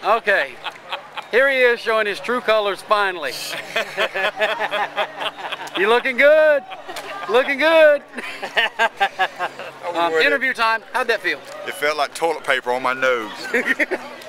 Okay. Here he is showing his true colors finally. You looking good? Looking good. Interview time. How'd that feel? It felt like toilet paper on my nose.